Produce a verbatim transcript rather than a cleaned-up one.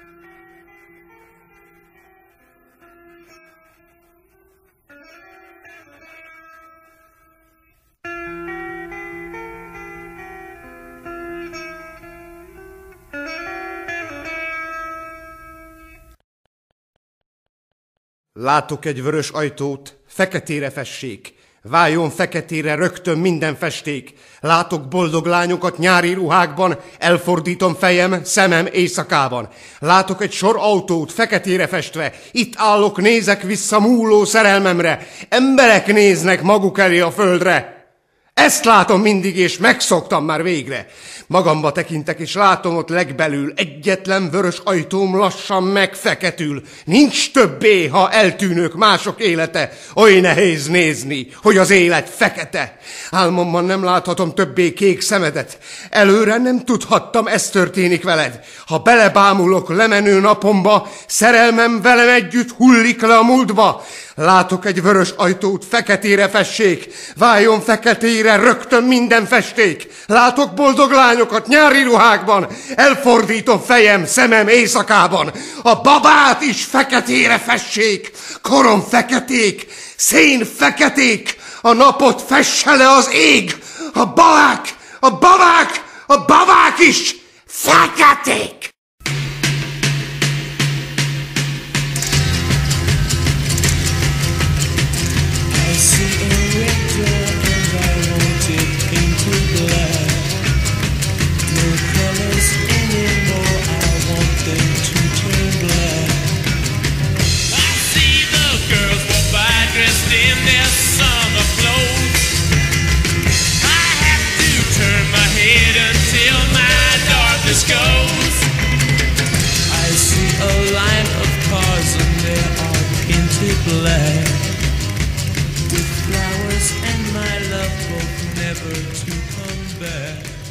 Látok egy vörös ajtót, feketére fessék, váljon feketére rögtön minden festék. Látok boldog lányokat nyári ruhákban, elfordítom fejem, szemem éjszakában. Látok egy sor autót, feketére festve, itt állok, nézek vissza múló szerelmemre. Emberek néznek maguk elé a földre. Ezt látom mindig, és megszoktam már végre. Magamba tekintek, és látom ott legbelül, egyetlen vörös ajtóm lassan megfeketül. Nincs többé, ha eltűnök mások élete. Oly nehéz nézni, hogy az élet fekete. Álmomban nem láthatom többé kék szemedet. Előre nem tudhattam, ez történik veled. Ha belebámulok lemenő napomba, szerelmem velem együtt hullik le a múltba. Látok egy vörös ajtót, feketére fessék, váljon feketére rögtön minden festék. Látok boldog lányokat nyári ruhákban, elfordítom fejem, szemem éjszakában. A babát is feketére fessék, korom feketék, szén feketék, a napot fesse le az ég. A babák, a babák, a babák is feketék. Goes. I see a line of cars and they are painted black, with flowers and my love hope never to come back.